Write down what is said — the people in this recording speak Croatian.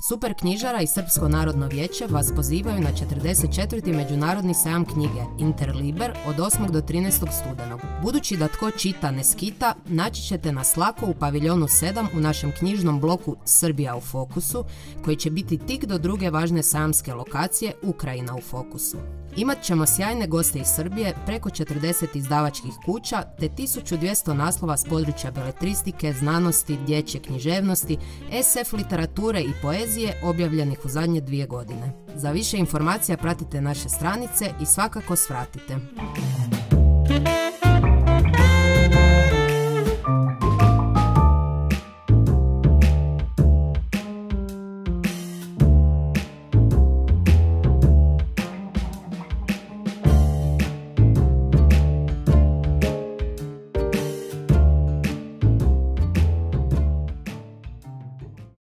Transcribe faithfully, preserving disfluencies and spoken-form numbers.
Super knjižara i Srpsko narodno vijeće vas pozivaju na četrdeset četvrti Međunarodni sajam knjige Interliber od osmog do trinaestog studenog. Budući da tko čita ne skita, naći ćete nas lako u paviljonu sedam u našem knjižnom bloku Srbija u fokusu, koji će biti tik do druge važne sajamske lokacije Ukrajina u fokusu. Imat ćemo sjajne goste iz Srbije, preko četrdeset izdavačkih kuća te tisuću dvjesto naslova s područja beletristike, znanosti, dječje književnosti, es ef literature i poezije objavljenih u zadnje dvije godine. Za više informacija pratite naše stranice i svakako svratite.